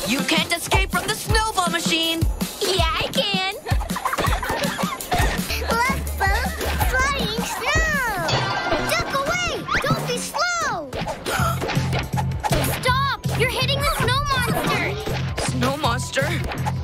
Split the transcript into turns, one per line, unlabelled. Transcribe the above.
You can't escape from the snowball machine.
Yeah, I can.
Look, Boo! Flying snow! Duck away! Don't be slow!
Stop! You're hitting the snow monster.
Snow monster?